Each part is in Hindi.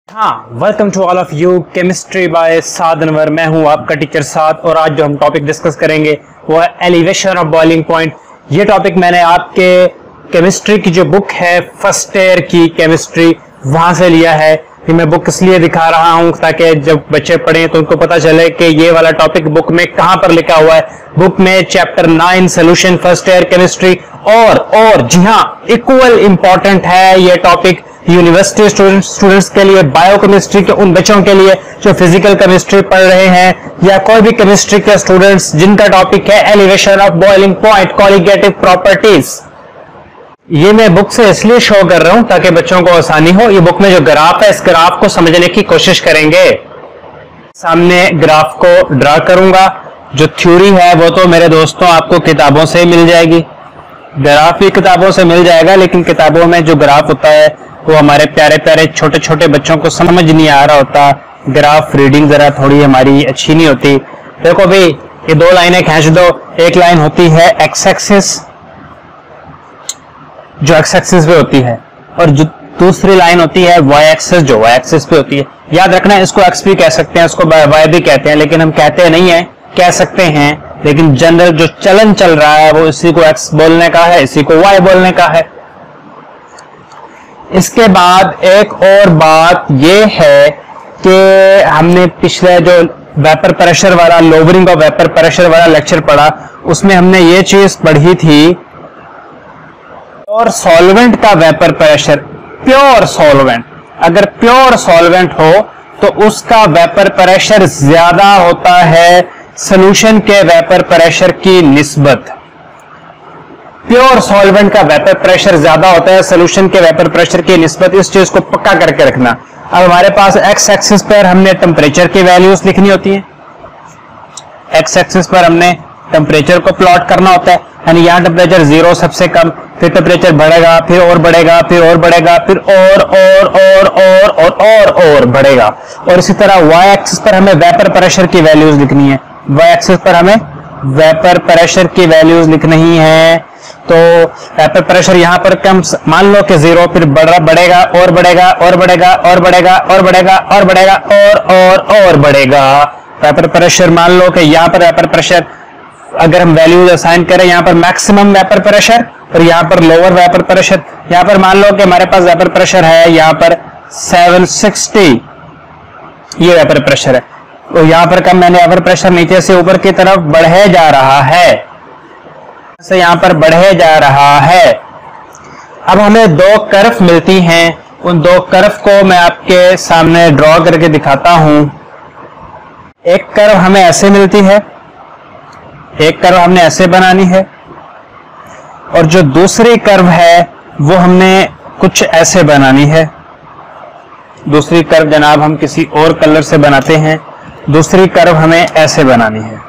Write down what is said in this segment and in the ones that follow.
हाँ, welcome to all of you. Chemistry by Saad Anwar. मैं हूँ आपका टीचर साद और आज जो हम टॉपिक डिस्कस करेंगे वो है एलिवेशन ऑफ बॉइलिंग पॉइंट। ये टॉपिक मैंने आपके केमिस्ट्री की जो बुक है फर्स्ट ईयर की केमिस्ट्री वहां से लिया है। कि मैं बुक इसलिए दिखा रहा हूँ ताकि जब बच्चे पढ़ें तो उनको पता चले कि ये वाला टॉपिक बुक में कहाँ पर लिखा हुआ है। बुक में chapter 9 solution first year chemistry और जी हाँ, इक्वल इंपॉर्टेंट है ये टॉपिक यूनिवर्सिटी स्टूडेंट्स के लिए, बायोकेमिस्ट्री के उन बच्चों के लिए जो फिजिकल केमिस्ट्री पढ़ रहे हैं या कोई भी केमिस्ट्री के स्टूडेंट्स जिनका टॉपिक है elevation of boiling point, colligative properties. ये मैं बुक से इसलिए शो कर रहा हूं ताकि बच्चों को आसानी हो। ये बुक में जो ग्राफ है इस ग्राफ को समझने की कोशिश करेंगे। सामने ग्राफ को ड्रा करूंगा। जो थ्योरी है वो तो मेरे दोस्तों आपको किताबों से मिल जाएगी, ग्राफ भी किताबों से मिल जाएगा, लेकिन किताबों में जो ग्राफ होता है वो हमारे प्यारे प्यारे छोटे छोटे बच्चों को समझ नहीं आ रहा होता। ग्राफ रीडिंग जरा थोड़ी हमारी अच्छी नहीं होती। देखो भाई, ये दो लाइनें खींच दो। एक लाइन होती है एक्स एक्सिस, जो एक्स एक्सिस पे होती है, और जो दूसरी लाइन होती है वाई एक्सिस, जो वाई एक्सिस पे होती है। याद रखना, इसको एक्स भी कह सकते हैं, इसको वाई भी कहते हैं, लेकिन हम कहते नहीं है, कह सकते हैं, लेकिन जनरल जो चलन चल रहा है वो इसी को एक्स बोलने का है, इसी को वाई बोलने का है। इसके बाद एक और बात ये है कि हमने पिछले जो वेपर प्रेशर वाला, लोअरिंग ऑफ वेपर प्रेशर वाला लेक्चर पढ़ा, उसमें हमने ये चीज पढ़ी थी, और सॉल्वेंट का वेपर प्रेशर, प्योर सॉल्वेंट, अगर प्योर सॉल्वेंट हो तो उसका वेपर प्रेशर ज्यादा होता है सॉल्यूशन के वेपर प्रेशर की निस्बत। प्योर सॉल्वेंट का वेपर प्रेशर ज्यादा होता है सॉल्यूशन के वेपर प्रेशर की निस्बत। इस चीज को पक्का करके रखना। अब हमारे पास एक्स एक्सिस पर हमने टेम्परेचर की वैल्यूज लिखनी होती है। एक्स एक्सिस पर हमने टेम्परेचर को प्लॉट करना होता है, यानी यहाँ टेम्परेचर 0 सबसे कम, फिर टेम्परेचर बढ़ेगा, फिर और बढ़ेगा, फिर और बढ़ेगा, फिर और बढ़ेगा। और इसी तरह वाई एक्सिस पर हमें वेपर प्रेशर की वैल्यूज लिखनी है। वाई एक्सिस पर हमें वेपर प्रेशर की वैल्यूज लिखनी है। तो वेपर प्रेशर यहाँ पर कम, मान लो कि 0, फिर बढ़ेगा और बढ़ेगा और बढ़ेगा और बढ़ेगा और बढ़ेगा और बढ़ेगा और बढ़ेगा। वेपर प्रेशर मान लो कि यहाँ पर वेपर प्रेशर अगर हम वैल्यूज असाइन करें, यहाँ पर मैक्सिमम वेपर प्रेशर और यहाँ पर लोअर वेपर प्रेशर। यहाँ पर मान लो कि हमारे पास वेपर प्रेशर है यहाँ पर 760, ये वेपर प्रेशर है। तो यहाँ पर कम, मैंने वेपर प्रेशर नीचे से ऊपर की तरफ बढ़े जा रहा है, से यहाँ पर बढ़े जा रहा है। अब हमें दो कर्व मिलती हैं, उन दो कर्व को मैं आपके सामने ड्रॉ करके दिखाता हूं। एक कर्व हमें ऐसे मिलती है, एक कर्व हमने ऐसे बनानी है, और जो दूसरी कर्व है वो हमने कुछ ऐसे बनानी है। दूसरी कर्व जनाब हम किसी और कलर से बनाते हैं, दूसरी कर्व हमें ऐसे बनानी है।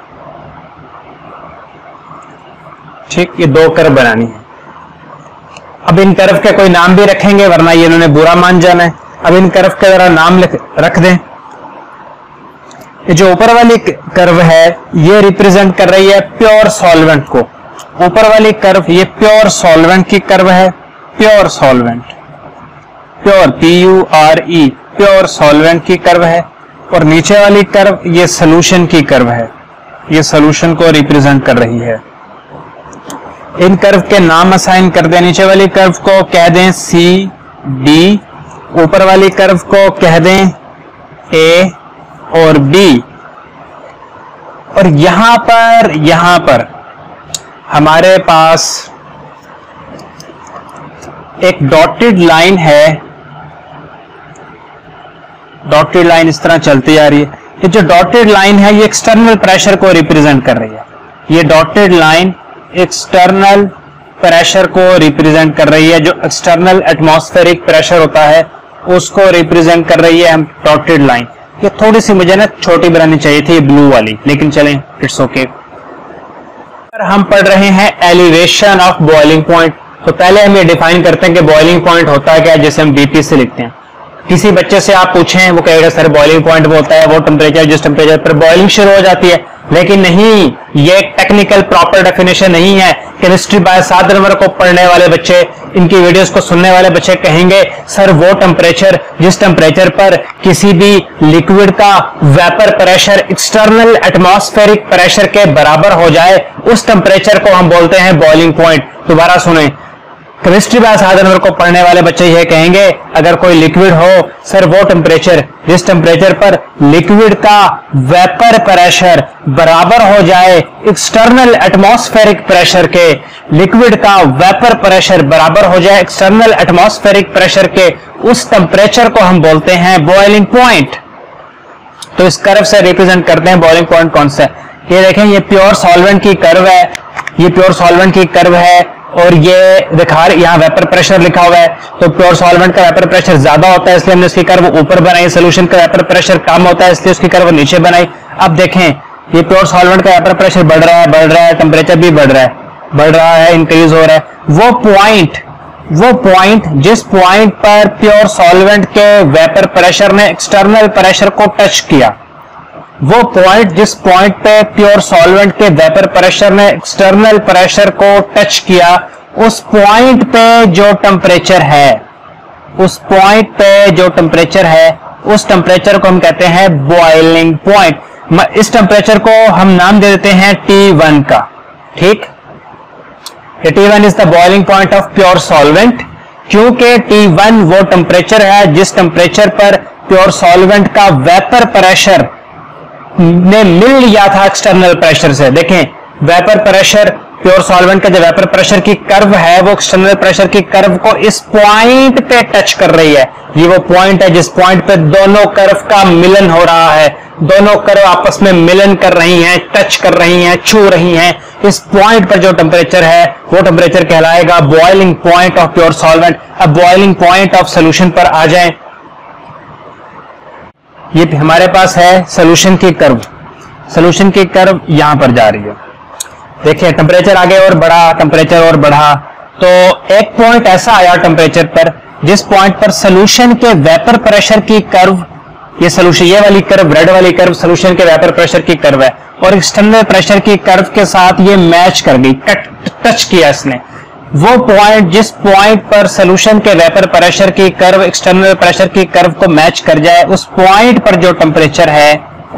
ठीक, ये दो कर्व बनानी है। अब इन कर्व के कोई नाम भी रखेंगे, वरना ये इन्होंने बुरा मान जाना है। अब इन कर्व के जरा नाम रख दें। ये जो ऊपर वाली कर्व है ये रिप्रेजेंट कर रही है प्योर सॉल्वेंट को। ऊपर वाली कर्व ये प्योर सॉल्वेंट की कर्व है, pure solvent, pure PURE, pure solvent की कर्व है। और नीचे वाली कर्व ये सोल्यूशन की कर्व है, ये सोल्यूशन को रिप्रेजेंट कर रही है। इन कर्व के नाम असाइन कर दें। नीचे वाली कर्व को कह दें CD, ऊपर वाली कर्व को कह दें A और B। और यहां पर हमारे पास एक डॉटेड लाइन है, डॉटेड लाइन इस तरह चलती जा रही है। ये जो डॉटेड लाइन है ये एक्सटर्नल प्रेशर को रिप्रेजेंट कर रही है। ये डॉटेड लाइन एक्सटर्नल प्रेशर को रिप्रेजेंट कर रही है, जो एक्सटर्नल एटमॉस्फेरिक प्रेशर होता है उसको रिप्रेजेंट कर रही है हम डॉटेड लाइन। ये थोड़ी सी मुझे ना छोटी बनानी चाहिए थी, ब्लू वाली, लेकिन चलें, इट्स ओके। हम पढ़ रहे हैं एलिवेशन ऑफ बॉइलिंग पॉइंट। तो पहले हम ये डिफाइन करते हैं कि बॉइलिंग पॉइंट होता है क्या, जैसे हम BP से लिखते हैं। किसी बच्चे से आप पूछें, वो कहेगा सर बॉइलिंग पॉइंट वो होता है वो टेम्परेचर जिस टेम्परेचर पर बॉइलिंग शुरू हो जाती है। लेकिन नहीं, ये टेक्निकल प्रॉपर डेफिनेशन नहीं है। केमिस्ट्री बाय 7 नंबर को पढ़ने वाले बच्चे, इनकी वीडियोस को सुनने वाले बच्चे कहेंगे सर वो टेम्परेचर जिस टेम्परेचर पर किसी भी लिक्विड का vapour pressure external atmospheric pressure के बराबर हो जाए, उस टेम्परेचर को हम बोलते हैं बॉइलिंग पॉइंट। दोबारा सुने, केमिस्ट्री बाय 7 नंबर को पढ़ने वाले बच्चे यह कहेंगे अगर कोई लिक्विड हो, सर वो टेम्परेचर जिस टेम्परेचर पर लिक्विड का वेपर प्रेशर बराबर हो जाए एक्सटर्नल एटमॉस्फेरिक प्रेशर के, लिक्विड का वेपर प्रेशर बराबर हो जाए एक्सटर्नल एटमॉस्फेरिक प्रेशर के, उस टेम्परेचर को हम बोलते हैं बॉइलिंग पॉइंट। तो इस कर्व से रिप्रेजेंट करते हैं बॉइलिंग पॉइंट कौन सा है। ये देखें, ये प्योर सॉल्वेंट की कर्व है, ये प्योर सॉल्वेंट की कर्व है और ये दिखा यहाँ वेपर प्रेशर लिखा हुआ है। तो प्योर सॉल्वेंट का वेपर प्रेशर ज्यादा होता है इसलिए हमने उसकी कर्व ऊपर बनाई, सोल्यूशन का वेपर प्रेशर कम होता है इसलिए उसकी कर्व नीचे बनाई। अब देखें, ये प्योर सॉल्वेंट का वेपर प्रेशर बढ़ रहा है, टेम्परेचर भी बढ़ रहा है, इंक्रीज हो रहा है। वो पॉइंट जिस पॉइंट पर प्योर सॉल्वेंट के वेपर प्रेशर ने एक्सटर्नल प्रेशर को टच किया, वो पॉइंट जिस पॉइंट पे प्योर सॉल्वेंट के वेपर प्रेशर ने एक्सटर्नल प्रेशर को टच किया, उस पॉइंट पे जो टेम्परेचर है, उस टेम्परेचर को हम कहते हैं बॉइलिंग पॉइंट। इस टेम्परेचर को हम नाम दे देते हैं T1 का। ठीक, T1 is the boiling point of pure solvent, क्योंकि T1 वो टेम्परेचर है जिस टेम्परेचर पर प्योर सॉल्वेंट का वेपर प्रेशर ने मिल लिया था एक्सटर्नल प्रेशर से। देखें, वेपर प्रेशर, प्योर सॉल्वेंट का जो वेपर प्रेशर की कर्व है वो एक्सटर्नल प्रेशर की कर्व को इस पॉइंट पे टच कर रही है। ये वो पॉइंट है जिस पॉइंट पे दोनों कर्व का मिलन हो रहा है, दोनों कर्व आपस में मिलन कर रही हैं, टच कर रही हैं, छू रही हैं। इस पॉइंट पर जो टेम्परेचर है वो टेम्परेचर कहलाएगा boiling point of pure solvent. अब बॉइलिंग पॉइंट ऑफ सोल्यूशन पर आ जाएं। ये हमारे पास है सोल्यूशन की कर्व, सोल्यूशन की कर्व यहां पर जा रही है। देखिए, टेम्परेचर आगे और बढ़ा, टेम्परेचर और बढ़ा, तो एक पॉइंट ऐसा आया टेम्परेचर पर जिस पॉइंट पर सोल्यूशन के वेपर प्रेशर की कर्व, ये सोल्यूशन, ये वाली कर्व, रेड वाली कर्व सोल्यूशन के वेपर प्रेशर की कर्व है और एक्सटर्नल प्रेशर की कर्व के साथ ये मैच कर गई, टच किया इसने। वो पॉइंट जिस पॉइंट पर सोल्यूशन के वेपर प्रेशर की कर्व एक्सटर्नल प्रेशर की कर्व को मैच कर जाए, उस पॉइंट पर जो टेम्परेचर है,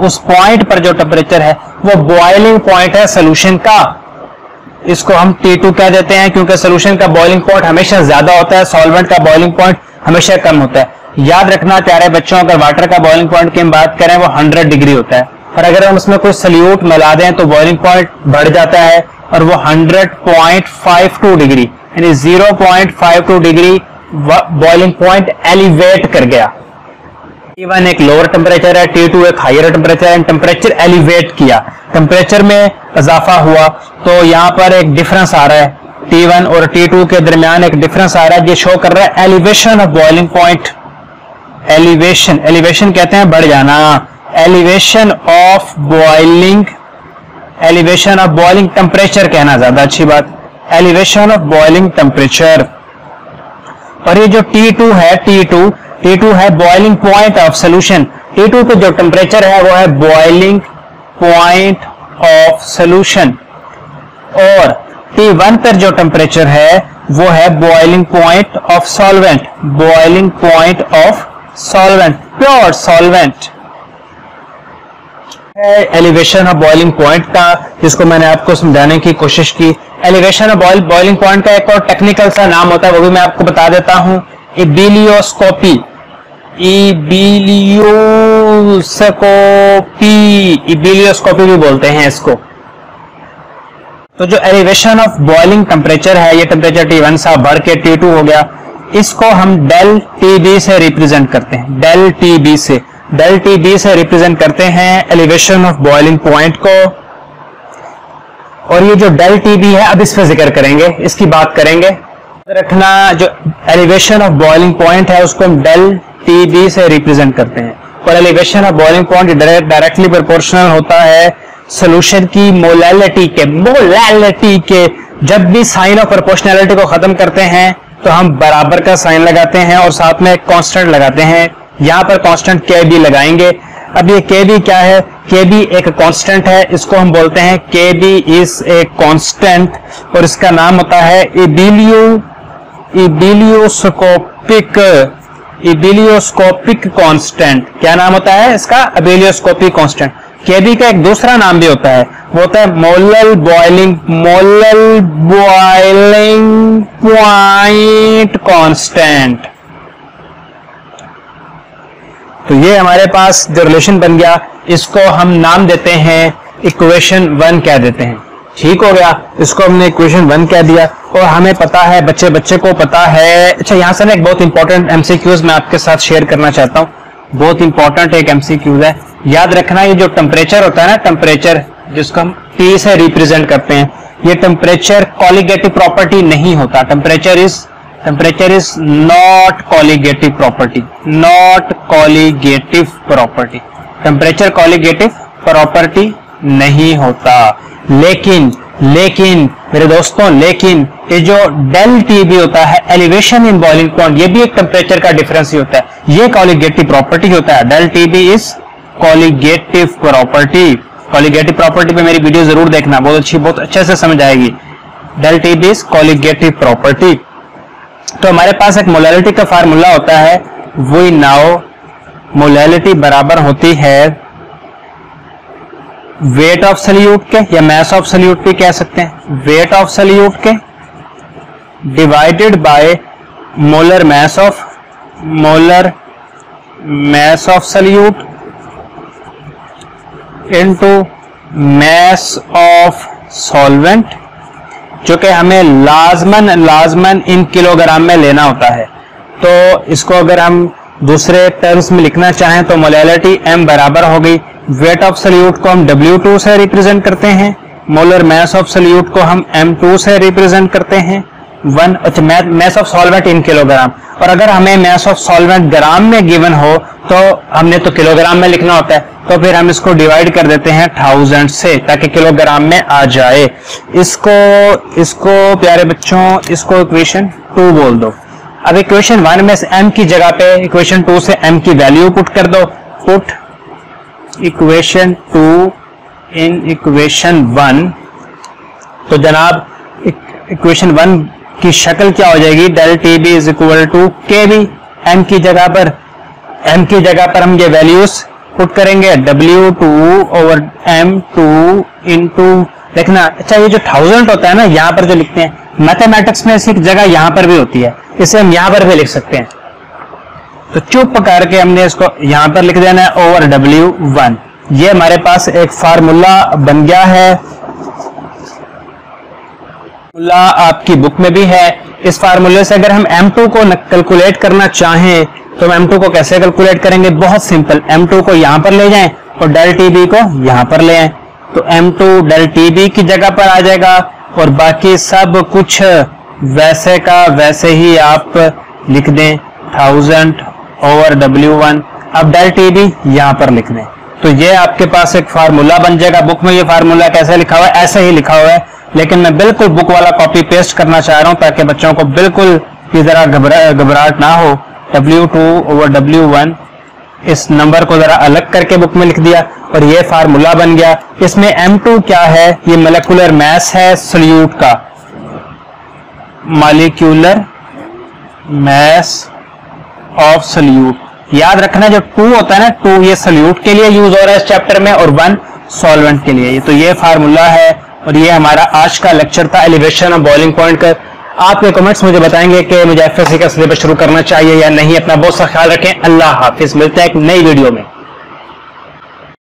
वो बॉइलिंग पॉइंट है सोल्यूशन का। इसको हम T2 कह देते हैं क्योंकि सोल्यूशन का बॉइलिंग पॉइंट हमेशा ज्यादा होता है, सॉल्वेंट का बॉइलिंग पॉइंट हमेशा कम होता है। याद रखना प्यारे बच्चों, अगर वाटर का बॉइलिंग पॉइंट की हम बात करें वो 100 डिग्री होता है और अगर हम उसमें कोई सल्यूट मिला दें तो बॉइलिंग पॉइंट बढ़ जाता है और वो 100.52 डिग्री यानी 0.52 डिग्री बॉइलिंग पॉइंट एलिवेट कर गया। T1 एक लोअर टेम्परेचर है, T2 एक हायर टेम्परेचर है, टेम्परेचर एलिवेट किया, टेम्परेचर में इजाफा हुआ तो यहाँ पर एक डिफरेंस आ रहा है। T1 और T2 के दरमियान एक डिफरेंस आ रहा है, ये शो कर रहा है elevation of boiling point. Elevation कहते हैं बढ़ जाना, एलिवेशन ऑफ बॉइलिंग टेम्परेचर कहना ज्यादा अच्छी बात, एलिवेशन ऑफ बॉइलिंग टेम्परेचर। और ये जो T2 है boiling point of solution. T2 पे जो टेम्परेचर है वो है बॉइलिंग पॉइंट ऑफ सोल्यूशन और T1 पर जो टेम्परेचर है वो है boiling point of solvent, pure solvent. Elevation of boiling point का, जिसको मैंने आपको समझाने की कोशिश की। एलिवेशन ऑफ बॉइलिंग पॉइंट का एक और टेक्निकल सा नाम होता है, वो भी मैं आपको बता देता हूं, इबिलियोस्कोपी भी बोलते हैं इसको। तो जो एलिवेशन ऑफ बॉइलिंग टेम्परेचर है, ये टेम्परेचर T1 सा बढ़ के T2 हो गया, इसको हम डेल TB से रिप्रेजेंट करते हैं, डेल TB से रिप्रेजेंट करते हैं एलिवेशन ऑफ बॉइलिंग पॉइंट को। और ये जो डेल TB है, अब इस पे जिक्र करेंगे, इसकी बात करेंगे। रखना, जो एलिवेशन ऑफ बॉइलिंग पॉइंट है उसको हम डेल TB से रिप्रेजेंट करते हैं और elevation of boiling point directly proportional होता है सोल्यूशन की मोलैलिटी के। जब भी साइन ऑफ प्रोपोर्शनैलिटी को खत्म करते हैं तो हम बराबर का साइन लगाते हैं और साथ में एक कांस्टेंट लगाते हैं यहाँ पर कांस्टेंट के बी लगाएंगे। अब ये के बी क्या है? के बी एक कांस्टेंट है, इसको हम बोलते हैं के बी इज ए कांस्टेंट और इसका नाम होता है इबिलियोस्कोपिक कांस्टेंट। क्या नाम होता है इसका? Ebullioscopic constant. केबी का एक दूसरा नाम भी होता है, वो होता है मोलर बॉइलिंग पॉइंट कांस्टेंट। तो ये हमारे पास जो रिलेशन बन गया, इसको हम नाम देते हैं इक्वेशन 1 कह देते हैं। ठीक हो गया, इसको हमने इक्वेशन 1 कह दिया और हमें पता है, बच्चे को पता है। अच्छा, यहां से ना एक बहुत इंपॉर्टेंट एमसीक्यूज मैं आपके साथ शेयर करना चाहता हूं। बहुत इंपॉर्टेंट एक एमसीक्यूज है, याद रखना। ये जो टेम्परेचर होता है ना, टेम्परेचर जिसको हम T से रिप्रेजेंट करते हैं, ये टेम्परेचर कॉलिगेटिव प्रॉपर्टी नहीं होता। Temperature is not colligative property, temperature colligative property नहीं होता। लेकिन मेरे दोस्तों, लेकिन ये जो डेल टी भी होता है, एलिवेशन इन बॉइलिंग पॉइंट, ये भी एक टेम्परेचर का डिफरेंस ही होता है, ये कॉलिगेटिव प्रॉपर्टी होता है। Del T B is colligative property पे मेरी वीडियो जरूर देखना, बहुत अच्छे से समझ आएगी। Del T B is colligative property. तो हमारे पास एक मोलैलिटी का फार्मूला होता है, वी नाउ मोलैलिटी बराबर होती है वेट ऑफ सॉल्यूट के, या मास ऑफ सॉल्यूट भी कह सकते हैं, वेट ऑफ सॉल्यूट के divided by molar mass of solute into mass of solvent, जो कि हमें लाजमन इन किलोग्राम में लेना होता है। तो इसको अगर हम दूसरे टर्म्स में लिखना चाहें तो मोलैलिटी m बराबर हो गई, वेट ऑफ सॉल्यूट को हम W2 से रिप्रेजेंट करते हैं, मोलर मास ऑफ सॉल्यूट को हम M2 से रिप्रेजेंट करते हैं, mass of solvent in kilogram. और अगर हमें मास ऑफ सॉल्वेंट ग्राम में गिवन हो तो हमने तो किलोग्राम में लिखना होता है, तो फिर हम इसको डिवाइड कर देते हैं 1000 से, ताकि किलोग्राम में आ जाए। इसको प्यारे बच्चों, इसको इक्वेशन 2 बोल दो। अब इक्वेशन 1 में से m की जगह पे इक्वेशन 2 से m की वैल्यू पुट कर दो। पुट इक्वेशन 2 इन इक्वेशन 1, तो जनाब इक्वेशन 1 की शक्ल क्या हो जाएगी? Del T B is equal to K B. m की जगह पर हम ये वैल्यूज पुट करेंगे, W2 ओवर M2 इंटू, देखना। अच्छा, ये जो 1000 होता है ना, यहाँ पर जो लिखते हैं मैथमेटिक्स में, इसी जगह यहाँ पर भी होती है, इसे हम यहाँ पर भी लिख सकते हैं। तो चुप करके हमने इसको यहाँ पर लिख देना है ओवर W1। ये हमारे पास एक फार्मूला बन गया है, फार्मूला आपकी बुक में भी है। इस फार्मूले से अगर हम M2 को कैलकुलेट करना चाहें तो हम M2 को कैसे कैलकुलेट करेंगे? बहुत सिंपल, M2 को यहाँ पर ले जाएं और डेल TB को यहाँ पर ले आएं, तो M2 डेल TB की जगह पर आ जाएगा और बाकी सब कुछ वैसे का वैसे ही आप लिख दें, 1000 ओवर W1। अब डेल TB यहाँ पर लिख दें, तो ये आपके पास एक फार्मूला बन जाएगा। बुक में ये फार्मूला कैसे लिखा हुआ है? ऐसे ही लिखा हुआ है, लेकिन मैं बिल्कुल बुक वाला कॉपी पेस्ट करना चाह रहा हूं ताकि बच्चों को बिल्कुल भी जरा घबराहट ना हो। W2 ओवर W1, इस नंबर को जरा अलग करके बुक में लिख दिया और ये फार्मूला बन गया। इसमें M2 क्या है? ये मोलेकुलर मास है सॉल्यूट का, मॉलिक्यूलर मास ऑफ सॉल्यूट। याद रखना, जो 2 होता है ना, 2 ये सॉल्यूट के लिए यूज हो रहा है इस चैप्टर में और 1 सॉल्वेंट के लिए। तो ये फार्मूला है और ये हमारा आज का लेक्चर था एलिवेशन ऑफ बॉइलिंग पॉइंट का। आपके कमेंट्स मुझे बताएंगे कि मुझे एफएससी का सिलेबस शुरू करना चाहिए या नहीं। अपना बहुत सा ख्याल रखें। अल्लाह हाफिज, मिलते हैं एक नई वीडियो में।